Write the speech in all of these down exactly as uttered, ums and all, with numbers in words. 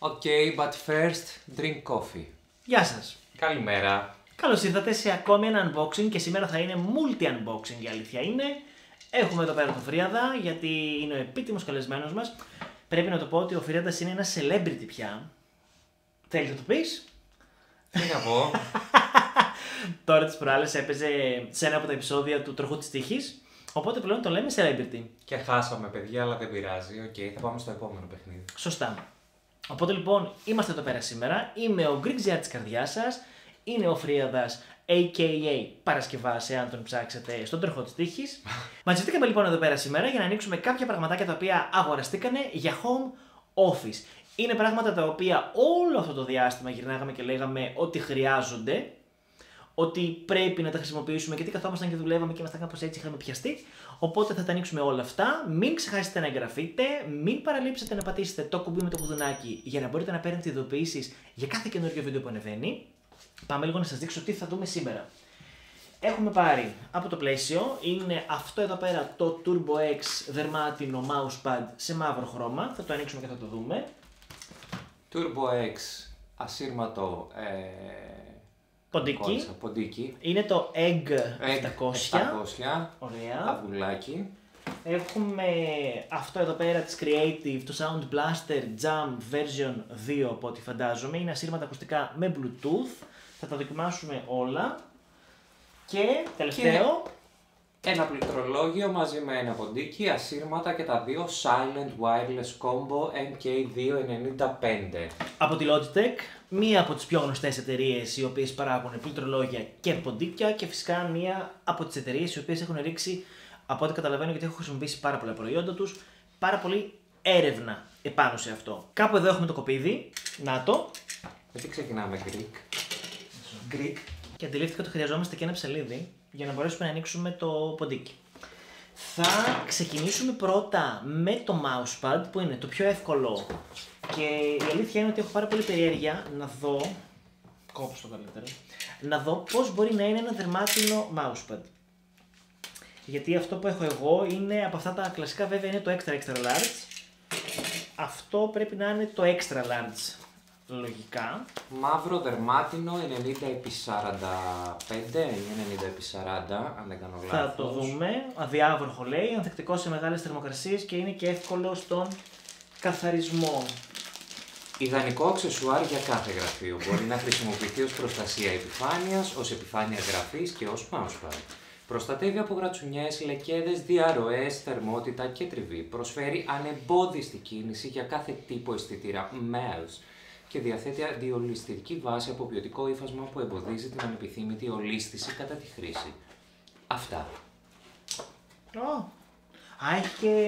Okay, but first, drink coffee. Γεια σας. Καλημέρα. Καλώς ήρθατε σε ακόμη ένα unboxing και σήμερα θα είναι multi-unboxing, η αλήθεια είναι. Έχουμε εδώ πέρα τον Φρίαδα, γιατί είναι ο επίτιμος καλεσμένος μας. Πρέπει να το πω ότι ο Φρίαδας είναι ένα celebrity πια. Θέλεις να το πεις? Τι να πω. Τώρα τις προάλλες έπαιζε σε ένα από τα επεισόδια του Τροχού της Τύχης. Οπότε πλέον το λέμε celebrity. Και χάσαμε, παιδιά, αλλά δεν πειράζει. Οκ, okay, θα πάμε στο επόμενο παιχνίδι. Σωστά. Οπότε λοιπόν είμαστε εδώ πέρα σήμερα. Είμαι ο Greek της καρδιάς σας. Είναι ο Φρίαδας, έι κέι έι Παρασκευάς, εάν τον ψάξετε, στον Τροχό της Τύχης. Μαζευτήκαμε λοιπόν εδώ πέρα σήμερα για να ανοίξουμε κάποια πραγματάκια τα οποία αγοραστήκανε για home office. Είναι πράγματα τα οποία όλο αυτό το διάστημα γυρνάγαμε και λέγαμε ότι χρειάζονται, ότι πρέπει να τα χρησιμοποιήσουμε, γιατί καθόμασταν και δουλεύαμε και ήμασταν κάπως έτσι, είχαμε πιαστεί. Οπότε θα τα ανοίξουμε όλα αυτά. Μην ξεχάσετε να εγγραφείτε, μην παραλείψετε να πατήσετε το κουμπί με το κουδουνάκι για να μπορείτε να παίρνετε ειδοποιήσεις για κάθε καινούργιο βίντεο που ανεβαίνει. Πάμε λίγο να σας δείξω τι θα δούμε σήμερα. Έχουμε πάρει από το πλαίσιο, είναι αυτό εδώ πέρα το Turbo X δερμάτινο mousepad σε μαύρο χρώμα. Θα το ανοίξουμε και θα το δούμε. Turbo X ασύρματο ε... Ποντίκι. Ποντίκι. Είναι το Egg επτακόσια. επτακόσια. Ωραία. Αυγουλάκι. Έχουμε αυτό εδώ πέρα της Creative, το Sound Blaster Jam version δύο από ό,τι φαντάζομαι. Είναι ασύρματα ακουστικά με Bluetooth. Θα τα δοκιμάσουμε όλα. Και τελευταίο. Και ένα πληκτρολόγιο μαζί με ένα ποντίκι, ασύρματα και τα δύο Silent Wireless Combo εμ κέι διακόσια ενενήντα πέντε. Από τη Logitech, μία από τις πιο γνωστές εταιρείες οι οποίες παράγουν πληκτρολόγια και ποντίκια και φυσικά μία από τις εταιρείες οι οποίες έχουν ρίξει, από ό,τι καταλαβαίνω γιατί έχω χρησιμοποιήσει πάρα πολλά προϊόντα τους, πάρα πολύ έρευνα επάνω σε αυτό. Κάπου εδώ έχουμε το κοπίδι, να το. Γιατί ξεκινάμε Greek. Greek. Και αντιλήφθηκα ότι χρειαζόμαστε και ένα ψαλίδι για να μπορέσουμε να ανοίξουμε το ποντίκι. Θα ξεκινήσουμε πρώτα με το mousepad που είναι το πιο εύκολο και η αλήθεια είναι ότι έχω πάρα πολύ περιέργεια να δω, κόψω το καλύτερο, να δω πώς μπορεί να είναι ένα δερμάτινο mousepad. Γιατί αυτό που έχω εγώ είναι από αυτά τα κλασικά, βέβαια είναι το extra extra large. Αυτό πρέπει να είναι το extra large. Λογικά. Μαύρο δερμάτινο ενενήντα επί σαράντα πέντε ή ενενήντα επί σαράντα, αν δεν κάνω λάθος. Θα το δούμε. Αδιάβροχο λέει, ανθεκτικό σε μεγάλες θερμοκρασίες και είναι και εύκολο στον καθαρισμό. Ιδανικό αξεσουάρ για κάθε γραφείο. Μπορεί να χρησιμοποιηθεί ως προστασία επιφάνειας, ως επιφάνεια γραφής και ως mousepad. Προστατεύει από γρατσουνιές, λεκέδες, διαρροές, θερμότητα και τριβή. Προσφέρει ανεμπόδιστη κίνηση για κάθε τύπο αισθητήρα mouse. Και διαθέτει αντιολισθητική βάση από ποιοτικό ύφασμα που εμποδίζει την ανεπιθύμητη ολίσθηση κατά τη χρήση. Αυτά. Oh. Α, έχει και...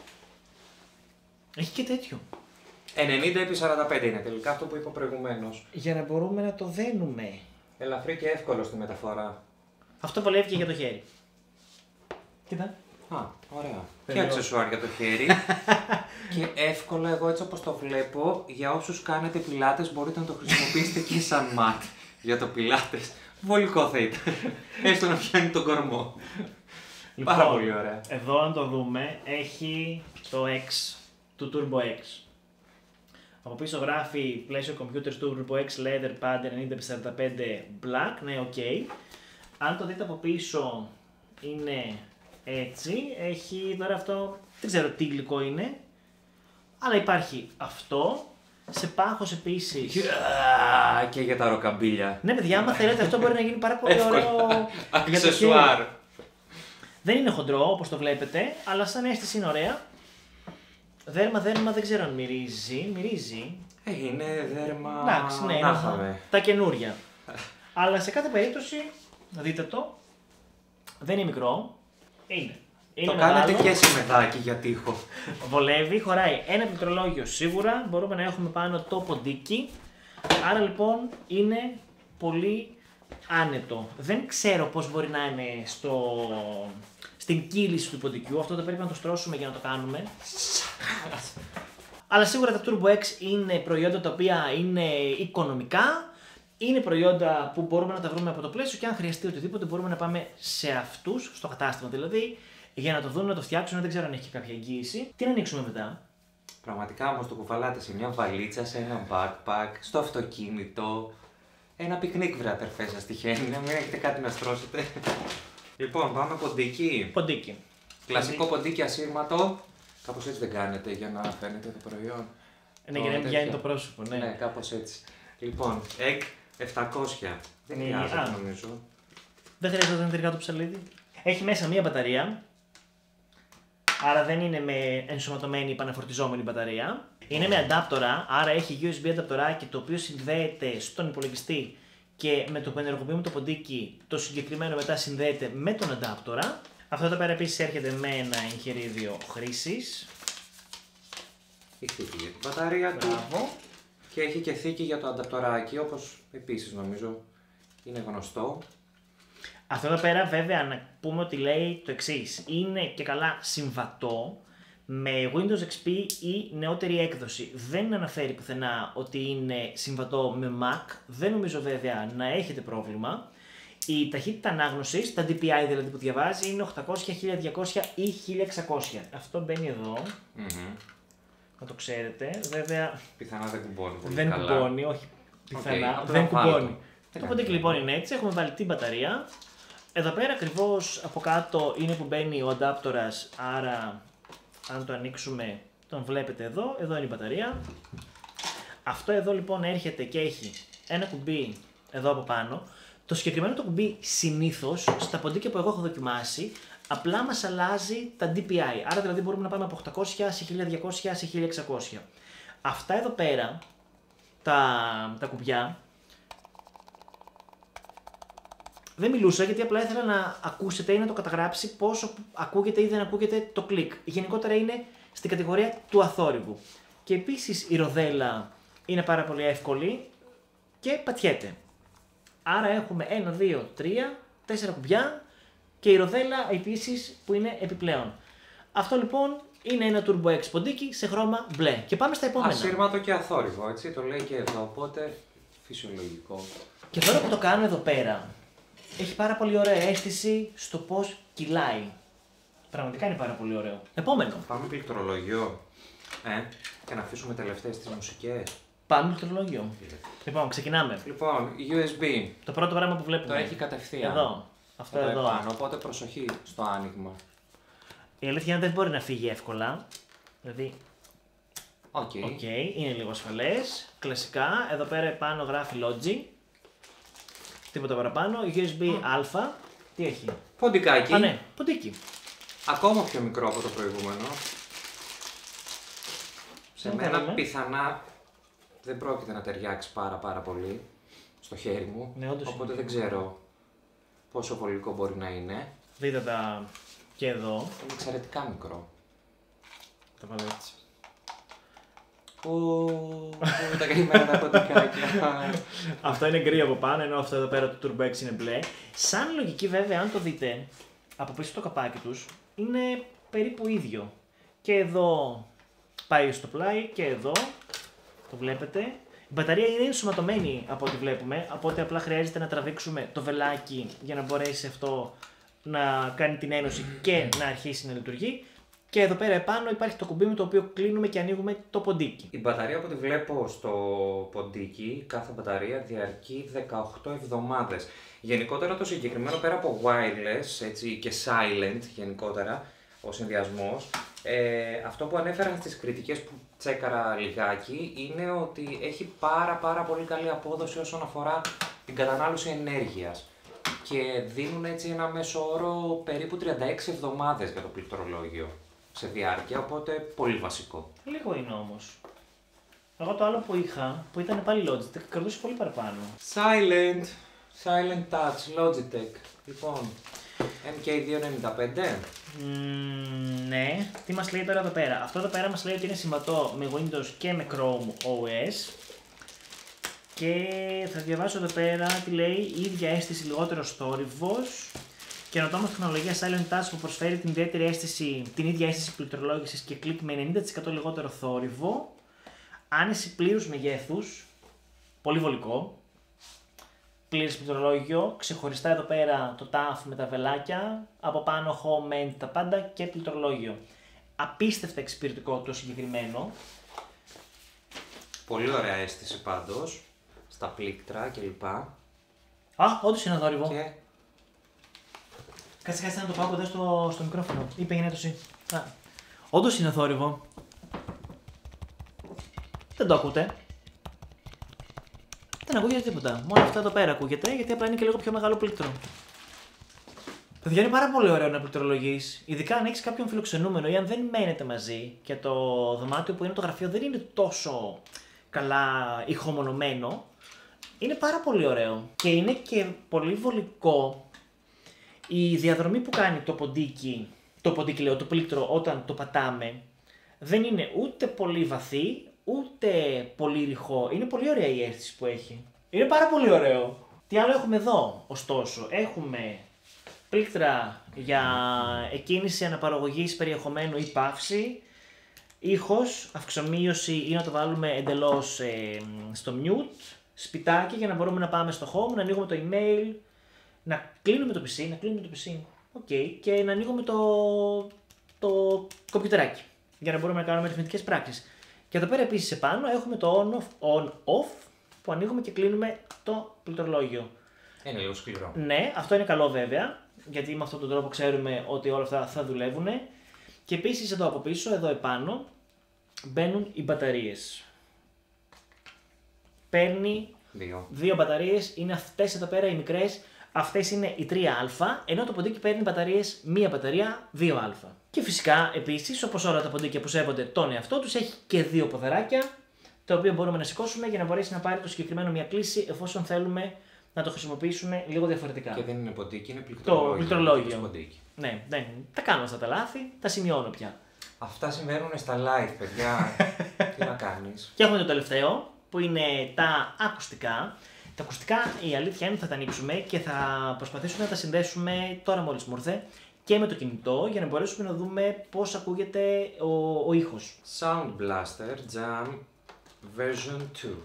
έχει και τέτοιο. ενενήντα επί σαράντα πέντε είναι τελικά αυτό που είπα προηγουμένως. Για να μπορούμε να το δένουμε. Ελαφρύ και εύκολο στη μεταφορά. Αυτό βολεύει και για το χέρι. Κοίτα. Α, ωραία. Τελειώ. Και αξεσουάρ για το χέρι. Και εύκολο, εγώ έτσι όπως το βλέπω, για όσους κάνετε πιλάτες μπορείτε να το χρησιμοποιήσετε και σαν ματ για το πιλάτες. Βολικό θα ήταν. Έστω να πιάνει τον κορμό. Λοιπόν, πάρα πολύ ωραία. Εδώ αν το δούμε έχει το X του Turbo X. Από πίσω γράφει Pleasure Computers Turbo X Leather Pad ενενήντα επί σαράντα πέντε Black, ναι, οκ. Okay. Αν το δείτε από πίσω είναι έτσι, έχει τώρα αυτό, δεν ξέρω τι υλικό είναι, αλλά υπάρχει αυτό, σε πάχος επίσης. Yeah, και για τα ροκαμπίλια. Ναι παιδιά, άμα θέλετε αυτό μπορεί να γίνει πάρα πολύ ωραίο αξεσουάρ. Δεν είναι χοντρό όπως το βλέπετε, αλλά σαν αίσθηση είναι ωραία. Δέρμα, δέρμα δεν ξέρω αν μυρίζει, μυρίζει. Ε, είναι δέρμα. Εντάξει, ναι, είναι τα καινούρια. Αλλά σε κάθε περίπτωση, δείτε το, δεν είναι μικρό, είναι. Είναι το μεγάλο, κάνετε και σε μεδάκι για τείχο. Βολεύει, χωράει ένα πληκτρολόγιο σίγουρα, μπορούμε να έχουμε πάνω το ποντίκι. Άρα λοιπόν είναι πολύ άνετο. Δεν ξέρω πώς μπορεί να είναι στο... στην κύληση του ποντικιού, αυτό το πρέπει να το στρώσουμε για να το κάνουμε. Αλλά σίγουρα τα Turbo X είναι προϊόντα τα οποία είναι οικονομικά. Είναι προϊόντα που μπορούμε να τα βρούμε από το πλαίσιο και αν χρειαστεί οτιδήποτε μπορούμε να πάμε σε αυτούς, στο κατάστημα δηλαδή, για να το δουν, να το φτιάξουν. Δεν ξέρω αν έχει κάποια εγγύηση. Τι να ανοίξουμε μετά. Πραγματικά όμως το κουβαλάτε σε μια βαλίτσα, σε ένα backpack, στο αυτοκίνητο. Ένα πικνίκ, βρε αδερφέ σας τυχαίνει, να μην έχετε κάτι να στρώσετε. Λοιπόν, πάμε ποντίκι. Ποντίκι. Κλασικό ποντίκι ασύρματο. Κάπως έτσι δεν κάνετε για να φαίνεται το προϊόν. Ναι, για να μην βγαίνει το πρόσωπο, ναι. Ναι, κάπως έτσι. Λοιπόν, egg επτακόσια. Δεν χρειάζεται νομίζω. Δεν χρειάζεται να είναι το ψαλίδι. Έχει μέσα μία μπαταρία. Άρα δεν είναι με ενσωματωμένη επαναφορτιζόμενη μπαταρία. Είναι με αντάπτορα, άρα έχει γιου ες μπι ανταπτοράκι το οποίο συνδέεται στον υπολογιστή και με το που ενεργοποιούμε το ποντίκι το συγκεκριμένο μετά συνδέεται με τον αντάπτορα. Αυτό εδώ πέρα επίσης έρχεται με ένα εγχειρίδιο χρήσης. Έχει θήκη για την μπαταρία του. Μπράβο. Και έχει και θήκη για το ανταπτοράκι, όπως επίσης νομίζω είναι γνωστό. Αυτό εδώ πέρα βέβαια να πούμε ότι λέει το εξής. Είναι και καλά συμβατό με Windows εξ πι ή νεότερη έκδοση. Δεν αναφέρει πουθενά ότι είναι συμβατό με Mac. Δεν νομίζω βέβαια να έχετε πρόβλημα. Η ταχύτητα ανάγνωσης, τα ντι πι άι δηλαδή που διαβάζει, είναι οκτακόσια, χίλια διακόσια ή χίλια εξακόσια. Αυτό μπαίνει εδώ. Mm-hmm. Να το ξέρετε. Βέβαια. Πιθανά δεν κουμπώνει πολύ δεν καλά. Δεν κουμπώνει, όχι. Πιθανά. Okay, δεν κουμπώνει. Το, το ποντίκι λοιπόν είναι έτσι. Έχουμε βάλει την μπαταρία. Εδώ πέρα ακριβώς από κάτω είναι που μπαίνει ο αντάπτορας. Άρα, αν το ανοίξουμε, τον βλέπετε εδώ. Εδώ είναι η μπαταρία. Αυτό εδώ λοιπόν έρχεται και έχει ένα κουμπί εδώ από πάνω. Το συγκεκριμένο το κουμπί συνήθως στα ποντίκια που εγώ έχω δοκιμάσει απλά μας αλλάζει τα ντι πι άι. Άρα δηλαδή μπορούμε να πάμε από οκτακόσια σε χίλια διακόσια σε χίλια εξακόσια. Αυτά εδώ πέρα τα, τα κουμπιά δεν μιλούσα γιατί απλά ήθελα να ακούσετε ή να το καταγράψει πόσο ακούγεται ή δεν ακούγεται το κλικ. Γενικότερα είναι στην κατηγορία του αθόρυβου. Και επίσης η ροδέλα είναι πάρα πολύ εύκολη και πατιέται. Άρα έχουμε ένα, δύο, τρία, τέσσερα κουμπιά και η ροδέλα επίσης που είναι επιπλέον. Αυτό λοιπόν είναι ένα Turbo X ποντίκι σε χρώμα μπλε. Και πάμε στα επόμενα. Ασύρματο και αθόρυβο, έτσι το λέει και εδώ, οπότε φυσιολογικό. Και τώρα που το κάνω εδώ πέρα, έχει πάρα πολύ ωραία αίσθηση στο πώς κυλάει. Πραγματικά είναι πάρα πολύ ωραίο. Επόμενο. Πάμε πληκτρολόγιο. Ε, και να αφήσουμε τελευταίες τις μουσικές. Πάμε πληκτρολόγιο. Λοιπόν, ξεκινάμε. Λοιπόν, γιου ες μπι. Το πρώτο πράγμα που βλέπουμε. Το έχει κατευθείαν. Εδώ. Αυτό εδώ. Επάνω, οπότε προσοχή στο άνοιγμα. Η αλήθεια είναι δεν μπορεί να φύγει εύκολα. Δηλαδή. Οκ. Okay. Okay, είναι λίγο ασφαλές. Κλασικά. Εδώ πέρα επάνω γράφει Logi. Τίποτα παραπάνω. γιου ες μπι mm. Α. Τι έχει. Ποντικάκι. Α, ναι, ποντίκι. Ακόμα πιο μικρό από το προηγούμενο. Σε δεν μένα κάνουμε. πιθανά δεν πρόκειται να ταιριάξει πάρα πάρα πολύ στο χέρι μου. Ναι, όντως οπότε είναι. δεν ξέρω πόσο βολικό μπορεί να είναι. Δείτε τα και εδώ. Είναι εξαιρετικά μικρό. Το βάλω έτσι. Ου, τα καημένα τα ποντικάκια. Αυτό είναι γκρι από πάνω, ενώ αυτό εδώ πέρα το Turbo X είναι μπλε. Σαν λογική βέβαια, αν το δείτε, από πίσω το καπάκι τους, είναι περίπου ίδιο. Και εδώ πάει στο πλάι και εδώ, το βλέπετε. Η μπαταρία είναι ενσωματωμένη από ό,τι βλέπουμε, οπότε απλά χρειάζεται να τραβήξουμε το βελάκι για να μπορέσει αυτό να κάνει την ένωση και να αρχίσει να λειτουργεί. Και εδώ πέρα επάνω υπάρχει το κουμπί με το οποίο κλείνουμε και ανοίγουμε το ποντίκι. Η μπαταρία που τη βλέπω στο ποντίκι, κάθε μπαταρία διαρκεί δεκαοκτώ εβδομάδες. Γενικότερα το συγκεκριμένο πέρα από wireless έτσι, και silent γενικότερα ο συνδυασμός, ε, αυτό που ανέφεραν στις κριτικές που τσέκαρα λιγάκι είναι ότι έχει πάρα πάρα πολύ καλή απόδοση όσον αφορά την κατανάλωση ενέργειας. Και δίνουν έτσι ένα μέσο όρο περίπου τριάντα έξι εβδομάδες για το πληκτρολόγιο σε διάρκεια, οπότε πολύ βασικό. Λίγο είναι όμως. Εγώ το άλλο που είχα, που ήταν πάλι Logitech, κρατούσε πολύ παραπάνω. Silent, Silent Touch, Logitech. Λοιπόν, εμ κέι διακόσια ενενήντα πέντε. Mm, ναι, τι μας λέει τώρα εδώ πέρα. Αυτό εδώ πέρα μας λέει ότι είναι συμβατό με Windows και με Chrome ο ες. Και θα διαβάσω εδώ πέρα τι λέει, η ίδια αίσθηση, λιγότερος θόρυβος. Καινοτόμα τεχνολογία Silent Touch που προσφέρει την ιδιαίτερη αίσθηση, την ίδια αίσθηση πληκτρολόγησης και κλικ με ενενήντα τοις εκατό λιγότερο θόρυβο. Άνεση πλήρους μεγέθους, πολύ βολικό. Πλήρες πληκτρολόγιο, ξεχωριστά εδώ πέρα το τάφ με τα βελάκια, από πάνω home, main, τα πάντα και πληκτρολόγιο. απίστευτα εξυπηρετικό το συγκεκριμένο. Πολύ ωραία αίσθηση πάντως, στα πλήκτρα κλπ. Α, όντως είναι θόρυβο. Και... Κάτσε, κάτσε να το πάω κοντά στο, στο μικρόφωνο. Ή πήγαινε το εσύ. Α, όντως είναι θόρυβο. Δεν το ακούτε. Δεν ακούγεται τίποτα. Μόνο αυτό εδώ πέρα ακούγεται, γιατί απλά είναι και λίγο πιο μεγάλο πλήκτρο. Παιδιά, είναι πάρα πολύ ωραίο να πληκτρολογείς, ειδικά αν έχεις κάποιον φιλοξενούμενο ή αν δεν μένετε μαζί και το δωμάτιο που είναι το γραφείο δεν είναι τόσο καλά ηχομονωμένο. Είναι πάρα πολύ ωραίο και είναι και πολύ βολικό η διαδρομή που κάνει το ποντίκι, το ποντίκι λέω, το πλήκτρο όταν το πατάμε. Δεν είναι ούτε πολύ βαθύ, ούτε πολύ ρηχό. Είναι πολύ ωραία η αίσθηση που έχει. Είναι πάρα πολύ ωραίο. Τι άλλο έχουμε εδώ, ωστόσο. Έχουμε πλήκτρα για εκκίνηση αναπαραγωγής περιεχομένου ή παύση. Ήχος, αυξομοίωση ή να το βάλουμε εντελώς ε, στο mute. Σπιτάκι για να μπορούμε να πάμε στο home, να ανοίγουμε το email, να κλείνουμε το πι σι, να κλείνουμε το πι σι. Okay, και να ανοίγουμε το, το κομπιουτεράκι για να μπορούμε να κάνουμε αριθμητικές πράξεις. Και εδώ πέρα επίσης επάνω έχουμε το on-off on, off, που ανοίγουμε και κλείνουμε το πληκτρολόγιο. Είναι λίγο σκληρό. Ναι, αυτό είναι καλό βέβαια, γιατί με αυτόν τον τρόπο ξέρουμε ότι όλα αυτά θα δουλεύουν. Και επίσης εδώ από πίσω, εδώ επάνω, μπαίνουν οι μπαταρίες. Παίρνει δύο, δύο μπαταρίες, είναι αυτές εδώ πέρα οι μικρές. Αυτές είναι οι τρία α, ενώ το ποντίκι παίρνει μπαταρίες, μία μπαταρία δύο α. Και φυσικά επίσης, όπως όλα τα ποντίκια που σέβονται τον εαυτό τους, έχει και δύο ποδαράκια, τα οποία μπορούμε να σηκώσουμε για να μπορέσει να πάρει το συγκεκριμένο μια κλίση, εφόσον θέλουμε να το χρησιμοποιήσουμε λίγο διαφορετικά. Και δεν είναι ποντίκι, είναι πληκτρολόγιο. Το πληκτρολόγιο. Ποντίκι. Ναι, δεν, τα κάνω αυτά τα λάθη, τα σημειώνω πια. Αυτά συμβαίνουν στα live, παιδιά. Τι να κάνεις. Και έχουμε το τελευταίο, που είναι τα ακουστικά. Τα ακουστικά, η αλήθεια είναι ότι θα τα ανοίξουμε και θα προσπαθήσουμε να τα συνδέσουμε τώρα μόλις μου ήρθε και με το κινητό για να μπορέσουμε να δούμε πώς ακούγεται ο, ο ήχος. Sound Blaster Jam version δύο.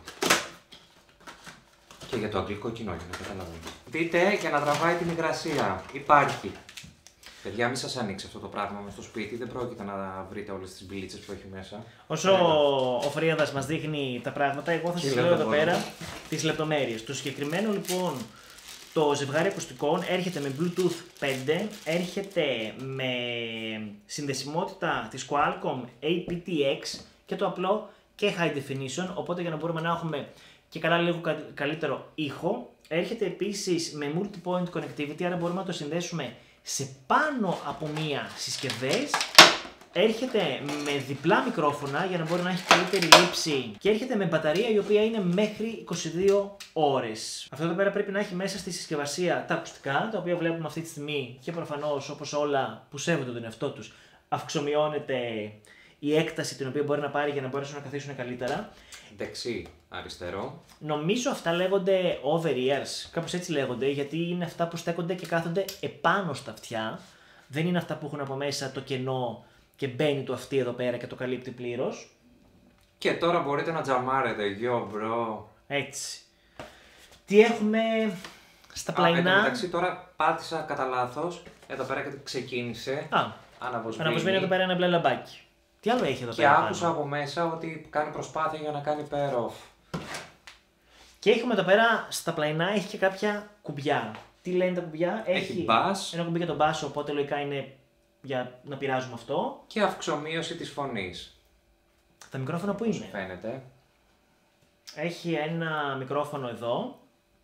Και για το αγγλικό κοινό, για να καταλαβαίνω. Δείτε για να τραβάει την υγρασία. Υπάρχει. Παιδιά, μην σας ανοίξει αυτό το πράγμα μες στο σπίτι, δεν πρόκειται να βρείτε όλες τις μπιλίτσες που έχει μέσα. Όσο ο Φρίαδας μας δείχνει τα πράγματα, εγώ θα σας λέω εδώ πέρα τις λεπτομέρειες. Το συγκεκριμένο λοιπόν το ζευγάρι ακουστικών έρχεται με Bluetooth πέντε, έρχεται με συνδεσιμότητα της Qualcomm έι πι τι εξ και το απλό και High Definition, οπότε για να μπορούμε να έχουμε και καλά λίγο καλύτερο ήχο. Έρχεται επίσης με Multi-Point Connectivity, άρα μπορούμε να το συνδέσουμε σε πάνω από μία συσκευές. Έρχεται με διπλά μικρόφωνα για να μπορεί να έχει καλύτερη λήψη και έρχεται με μπαταρία η οποία είναι μέχρι είκοσι δύο ώρες. Αυτό εδώ πέρα πρέπει να έχει μέσα στη συσκευασία τα ακουστικά, τα οποία βλέπουμε αυτή τη στιγμή και προφανώς όπως όλα που σέβονται τον εαυτό τους αυξομειώνεται η έκταση την οποία μπορεί να πάρει για να μπορέσουν να καθίσουν καλύτερα. Δεξί, αριστερό. Νομίζω αυτά λέγονται over ears, κάπως έτσι λέγονται, γιατί είναι αυτά που στέκονται και κάθονται επάνω στα αυτιά. Δεν είναι αυτά που έχουν από μέσα το κενό και μπαίνει το αυτί εδώ πέρα και το καλύπτει πλήρως. Και τώρα μπορείτε να τζαμάρετε, γιο μπρο. Έτσι. Τι έχουμε στα πλαϊνά. Α, εν τω μεταξύ τώρα πάτησα κατά λάθος, εδώ πέρα και ξεκίνησε. Α, αναβοσβήνει. αναβοσβήνει εδώ πέρα ένα μπλε λαμπάκι. Τι άλλο έχει εδώ και πέρα. Και άκουσα πάνω. από μέσα ότι κάνει προσπάθεια για να κάνει pair off. Και έχουμε εδώ πέρα στα πλαϊνά έχει και κάποια κουμπιά. Τι λένε τα κουμπιά, έχει bass. Ένα κουμπί για τον μπάσο, οπότε λογικά είναι για να πειράζουμε αυτό. Και αυξομοίωση της φωνής. Τα μικρόφωνα που είναι. Φαίνεται. Έχει ένα μικρόφωνο εδώ.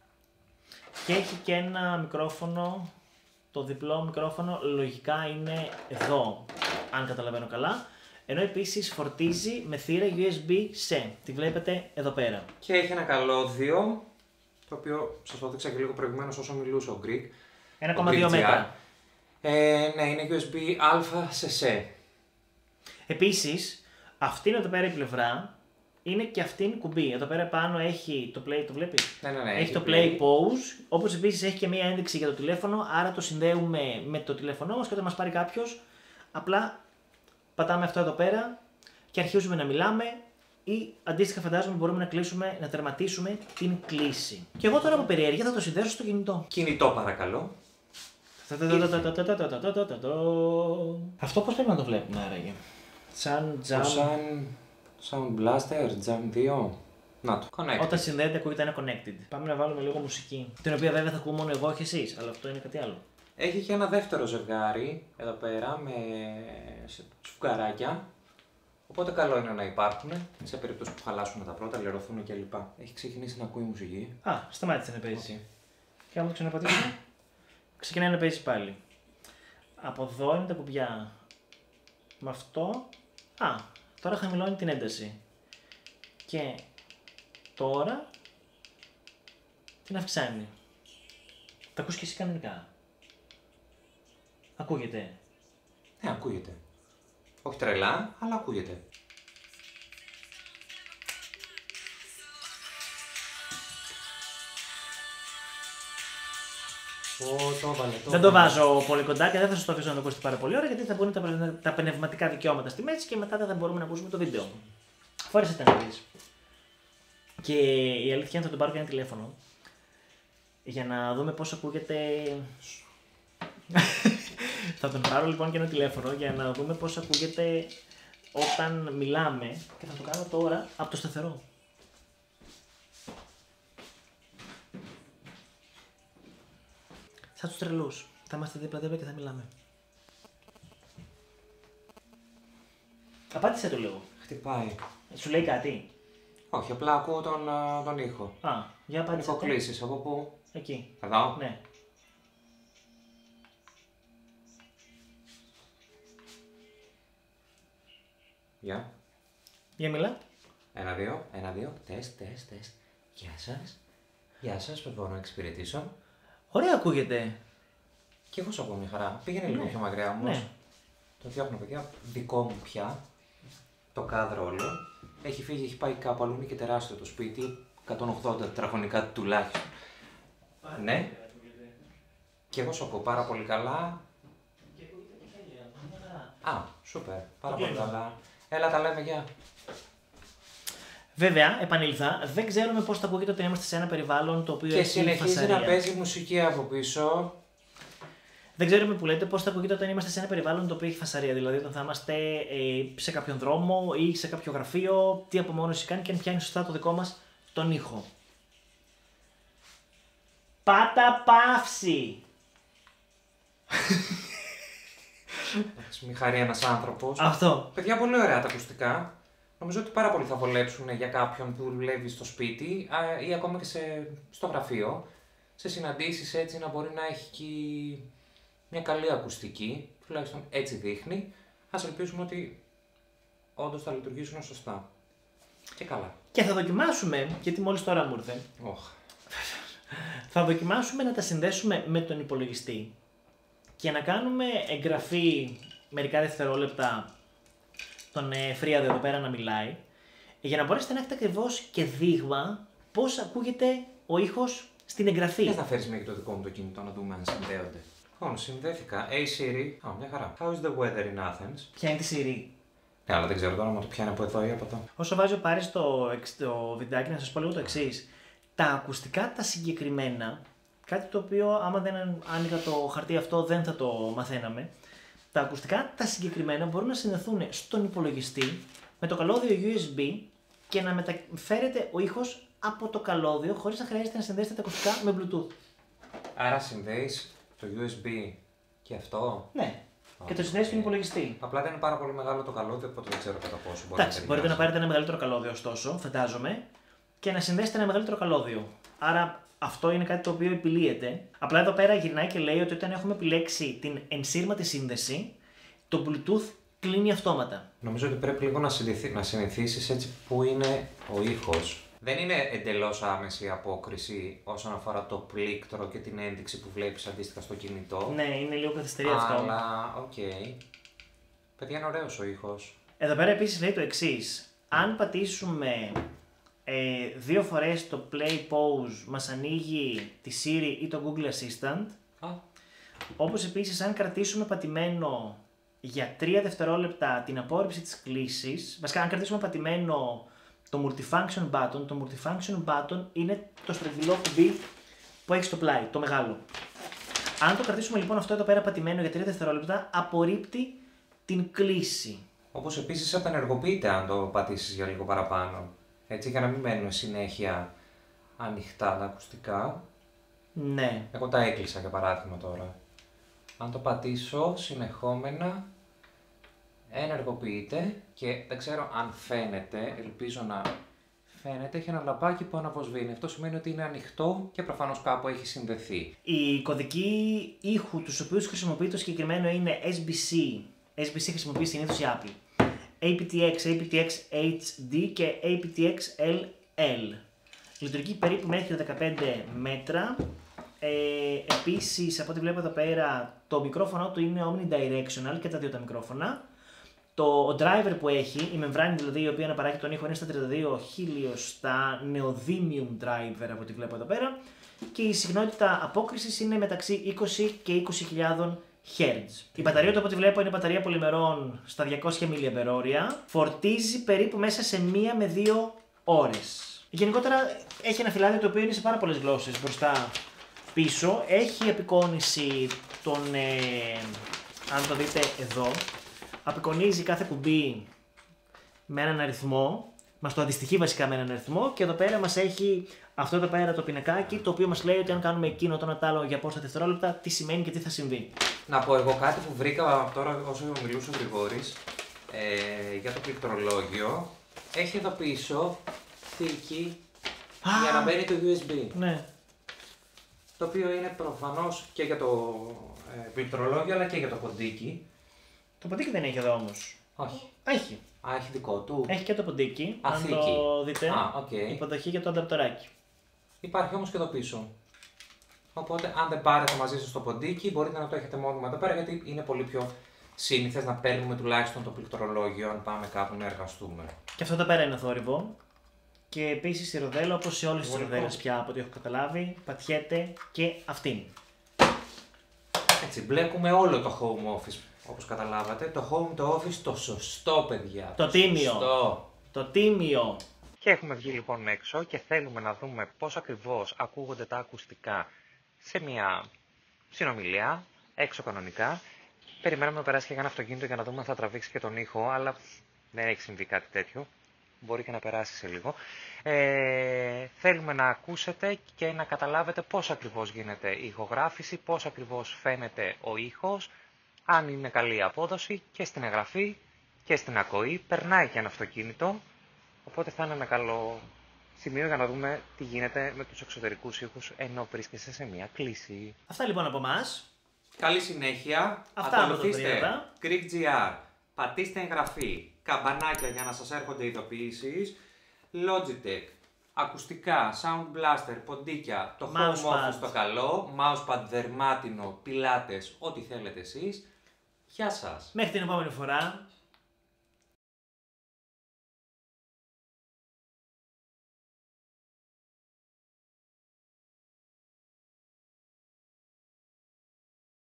Και έχει και ένα μικρόφωνο, το διπλό μικρόφωνο λογικά είναι εδώ, αν καταλαβαίνω καλά. Ενώ επίσης φορτίζει με θύρα γιου ες μπι-C. Τη βλέπετε εδώ πέρα. Και έχει ένα καλώδιο, το οποίο σας το έδειξα και λίγο προηγουμένως όσο μιλούσε ο Greek. ένα κόμμα δύο μέτρα. Ε, ναι, είναι γιου ες μπι-A σε C. Επίσης, αυτή είναι εδώ πέρα η πλευρά. Είναι και αυτήν κουμπί. Εδώ πέρα πάνω έχει το play, το βλέπεις? Ναι, ναι, ναι, έχει, έχει το play, play pause, όπως επίσης έχει και μία ένδειξη για το τηλέφωνο, άρα το συνδέουμε με το τηλέφωνό μας και όταν μας πάρει κάποιος, απλά πατάμε αυτό εδώ πέρα και αρχίζουμε να μιλάμε ή αντίστοιχα φαντάζομαι μπορούμε να κλείσουμε, να τερματίσουμε την κλήση. Και εγώ τώρα από περιέργεια θα το συνδέσω στο κινητό. Κινητό παρακαλώ. Αυτό πώς πρέπει να το βλέπουμε άραγε? Σαν Το jam. σαν Sound Blaster, Jam δύο. Να το. Connected. Όταν συνδέεται ακούγεται ένα connected. Πάμε να βάλουμε λίγο μουσική. Την οποία βέβαια θα ακούω μόνο εγώ και εσείς, αλλά αυτό είναι κάτι άλλο. Έχει και ένα δεύτερο ζευγάρι εδώ πέρα με σφουγγαράκια. Οπότε καλό είναι να υπάρχουν σε περίπτωση που χαλάσουν τα πρώτα, λερωθούν κλπ. Έχει ξεκινήσει να ακούει μουσική. Α, σταμάτησε να παίζει. Okay. Και άμα το ξαναπατήσουμε, ξεκινάει να παίζει πάλι. Από εδώ είναι τα κουμπιά. Με αυτό. Α, τώρα χαμηλώνει την ένταση. Και τώρα την αυξάνει. Τα ακούς και εσύ κανονικά. Ακούγεται. Ναι, ακούγεται. Όχι τρελά, αλλά ακούγεται. Oh, το βάλε, το Δεν το βάζω πολύ κοντά και δεν θα σας το αφήσω να το ακούσετε πάρα πολύ ώρα γιατί θα μπουν τα, τα πνευματικά δικαιώματα στη μέση και μετά δεν θα μπορούμε να ακούσουμε το βίντεο. Φόρεσε τα να δεις. Και η αλήθεια είναι θα τον πάρω και ένα τηλέφωνο για να δούμε πώς ακούγεται. Θα τον πάρω λοιπόν και ένα τηλέφωνο για να δούμε πώς ακούγεται όταν μιλάμε και θα το κάνω τώρα από το σταθερό. Σαν τους τρελούς. Θα είμαστε δίπλα-δίπλα και θα μιλάμε. Απάντησε το λίγο. Χτυπάει. Σου λέει κάτι. Όχι, απλά ακούω τον, τον ήχο. Α, για απάντησε. Ηχοκλήσεις, από πού? Εκεί. Εδώ. Ναι. Γεια. Για μιλά. Ένα, δύο, ένα, δύο. Τεστ, τεστ, τεστ. Γεια σας. Γεια σας, πώς μπορώ να εξυπηρετήσω? Ωραία ακούγεται. Και εγώ σου ακούω μια χαρά. Πήγαινε λίγο Ναι. πιο μακριά όμως. Ναι. Το φτιάχνω, παιδιά. Δικό μου πια. Το κάδρο όλο. Έχει φύγει, έχει πάει κάπου αλλού. Είναι και τεράστιο το σπίτι. εκατόν ογδόντα τετραγωνικά τουλάχιστον. Ναι. Και εγώ σου ακούω πάρα πολύ καλά. Α, σούπερ. Πάρα πολύ καλά. Έλα, τα λέμε, γεια. Βέβαια, επανήλθα, δεν ξέρουμε πώς θα ακούγεται όταν είμαστε σε ένα περιβάλλον το οποίο Και έχει συνεχίζει φασαρία. να παίζει μουσική από πίσω. Δεν ξέρουμε που λέτε πώς θα ακούγεται όταν είμαστε σε ένα περιβάλλον το οποίο έχει φασαρία. Δηλαδή, όταν θα είμαστε ε, σε κάποιον δρόμο ή σε κάποιο γραφείο, τι απομόνωση κάνει και αν πιάνει σωστά το δικό μας τον ήχο. Πάτα παύση! Μη χαρεί ένας άνθρωπος. Αυτό. Παιδιά, πολύ ωραία τα ακουστικά. Νομίζω ότι πάρα πολύ θα βολέψουν για κάποιον που δουλεύει στο σπίτι α, ή ακόμα και σε, στο γραφείο. Σε συναντήσεις έτσι να μπορεί να έχει και μια καλή ακουστική. Τουλάχιστον έτσι δείχνει. Ας ελπίσουμε ότι όντως θα λειτουργήσουν σωστά. Και καλά. Και θα δοκιμάσουμε, γιατί μόλις τώρα μου ήρθε, Oh. θα δοκιμάσουμε να τα συνδέσουμε με τον υπολογιστή και να κάνουμε εγγραφή μερικά δευτερόλεπτα τον Φρίαδο εδώ πέρα να μιλάει, για να μπορέσετε να έχετε ακριβώς και δείγμα πώς ακούγεται ο ήχος στην εγγραφή. Δεν θα φέρεις μέχρι το δικό μου το κινητό να δούμε αν συνδέονται. Λοιπόν, συνδέθηκα. Hey Siri. Α, μια χαρά. How is the weather in Athens? Ποια είναι τη Siri. Ναι, αλλά δεν ξέρω τώρα αν το πιάνει από εδώ ή από εδώ. Όσο βάζει ο Πάρης το, το βιντεάκι, να σας πω λίγο το εξής. Τα ακουστικά τα συγκεκριμένα, κάτι το οποίο άμα δεν άνοιγα το χαρτί αυτό δεν θα το μαθαίναμε. Τα ακουστικά τα συγκεκριμένα μπορούν να συνδεθούν στον υπολογιστή με το καλώδιο γιου ες μπι και να μεταφέρεται ο ήχος από το καλώδιο χωρίς να χρειάζεται να συνδέσετε τα ακουστικά με Bluetooth. Άρα συνδέεις το γιου ες μπι και αυτό. Ναι. Και το συνδέεις στον υπολογιστή. Απλά δεν είναι πάρα πολύ μεγάλο το καλώδιο, οπότε δεν ξέρω κατά πόσο μπορεί Εντάξει, να μπορείτε να ταιριάζει. πάρετε ένα μεγαλύτερο καλώδιο, ωστόσο, φαντάζομαι, και να συνδέσετε ένα μεγαλύτερο καλώδιο. Άρα αυτό είναι κάτι το οποίο επιλύεται. Απλά εδώ πέρα γυρνάει και λέει ότι όταν έχουμε επιλέξει την ενσύρματη σύνδεση, το Bluetooth κλείνει αυτόματα. Νομίζω ότι πρέπει λίγο να, συνηθί... να συνηθίσεις έτσι που είναι ο ήχος. Δεν είναι εντελώς άμεση απόκριση όσον αφορά το πλήκτρο και την ένδειξη που βλέπεις αντίστοιχα στο κινητό. Ναι, είναι λίγο καθυστερεί αυτό. Αλλά, οκ. Okay. Παιδιά, είναι ωραίος ο ήχος. Εδώ πέρα επίσης λέει το εξής. Αν πατήσουμε ε, δύο φορές το play pause, μας ανοίγει τη Siri ή το Google Assistant. Α. Όπως επίσης αν κρατήσουμε πατημένο για τρία δευτερόλεπτα την απόρριψη της κλήσης, βασικά αν κρατήσουμε πατημένο το multifunction button, το multifunction button είναι το στρογγυλό κουμπί που έχει στο πλάι, το μεγάλο. Αν το κρατήσουμε λοιπόν αυτό εδώ πέρα πατημένο για τρία δευτερόλεπτα, απορρίπτει την κλήση. Όπως επίσης απενεργοποιείται αν το πατήσεις για λίγο παραπάνω. Έτσι για να μην μένουν συνέχεια ανοιχτά τα ακουστικά. Ναι. Εγώ τα έκλεισα για παράδειγμα τώρα. Αν το πατήσω συνεχόμενα, ενεργοποιείται και δεν ξέρω αν φαίνεται, ελπίζω να φαίνεται, έχει ένα λαπάκι που αναβοσβήνει. Αυτό σημαίνει ότι είναι ανοιχτό και προφανώς κάπου έχει συνδεθεί. Οι κωδικοί ήχου τους οποίους χρησιμοποιεί το συγκεκριμένο είναι ες μπι σι. ες μπι σι χρησιμοποιεί συνήθως η Apple. έι πι τι εξ, έι πι τι εξ έιτς ντι και έι πι τι εξ ελ ελ. Λειτουργεί περίπου μέχρι δεκαπέντε μέτρα. Ε, επίσης, από ό,τι βλέπω εδώ πέρα, το μικρόφωνο του είναι omnidirectional και τα δύο τα μικρόφωνα. Το driver που έχει, η μεμβράνη δηλαδή η οποία αναπαράγει τον ήχο είναι στα τριάντα δύο χιλιοστά neodymium driver από ό,τι βλέπω εδώ πέρα. Και η συχνότητα απόκρισης είναι μεταξύ είκοσι και είκοσι χιλιάδες Hz. Η μπαταρία του από ό,τι βλέπω είναι μπαταρία πολυμερών στα διακόσια μιλιαμπερόρια. Φορτίζει περίπου μέσα σε μία με δύο ώρες. Γενικότερα έχει ένα φυλάδιο το οποίο είναι σε πάρα πολλές γλώσσες μπροστά πίσω. Έχει απεικόνιση των, ε, αν το δείτε εδώ, απεικονίζει κάθε κουμπί με έναν αριθμό. Μας το αντιστοιχεί βασικά με έναν αριθμό και εδώ πέρα μας έχει αυτό εδώ πέρα το πινακάκι το οποίο μας λέει ότι αν κάνουμε εκείνο το ένα τ' άλλο για πόσα δευτερόλεπτα, τι σημαίνει και τι θα συμβεί. Να πω εγώ κάτι που βρήκα τώρα όσο μιλούσε ο Γρηγόρης ε, για το πληκτρολόγιο. Έχει εδώ πίσω θήκη για να μπαίνει το γιου ες μπι. Ναι. Το οποίο είναι προφανώς και για το ε, πληκτρολόγιο αλλά και για το ποντίκι. Το ποντίκι δεν έχει εδώ όμως. Όχι. Έχει. Α, έχει δικό του. Έχει και το ποντίκι. Α, αν θήκη. το δείτε. Α, okay. Υποδοχή για το ανταπτοράκι. Υπάρχει όμως και εδώ πίσω. Οπότε, αν δεν πάρετε μαζί σας το ποντίκι, μπορείτε να το έχετε μόνιμα εδώ πέρα γιατί είναι πολύ πιο σύνηθες να παίρνουμε τουλάχιστον το πληκτρολόγιο αν πάμε κάπου να εργαστούμε. Και αυτό εδώ πέρα είναι θόρυβο. Και επίσης η ροδέλα, όπως σε όλες τις ροδέλες πια από ό,τι έχω καταλάβει, πατιέται και αυτήν. Έτσι, μπλέκουμε όλο το home office, όπως καταλάβατε. Το home το office το σωστό, παιδιά. Το, το τίμιο. Σωστό. Το τίμιο. Και έχουμε βγει λοιπόν έξω και θέλουμε να δούμε πώς ακριβώς ακούγονται τα ακουστικά σε μια συνομιλία, έξω κανονικά. Περιμέναμε να περάσει και ένα αυτοκίνητο για να δούμε αν θα τραβήξει και τον ήχο, αλλά δεν έχει συμβεί κάτι τέτοιο. Μπορεί και να περάσει σε λίγο. Ε, θέλουμε να ακούσετε και να καταλάβετε πώς ακριβώς γίνεται η ηχογράφηση, πώς ακριβώς φαίνεται ο ήχος, αν είναι καλή η απόδοση και στην εγγραφή και στην ακοή. Περνάει και ένα αυτοκίνητο, οπότε θα είναι ένα καλό σημείο για να δούμε τι γίνεται με τους εξωτερικούς ήχους ενώ βρίσκεσαι σε μια κλίση. Αυτά λοιπόν από εμάς. Καλή συνέχεια. Αυτά ακολουθήστε GreekGR. Πατήστε εγγραφή. Καμπανάκια για να σας έρχονται ειδοποιήσεις. Logitech. Ακουστικά, Sound Blaster, ποντίκια, το Home Office το καλό, Mousepad δερμάτινο, πιλάτες, ό,τι θέλετε εσείς. Γεια σας. Μέχρι την επόμενη φορά.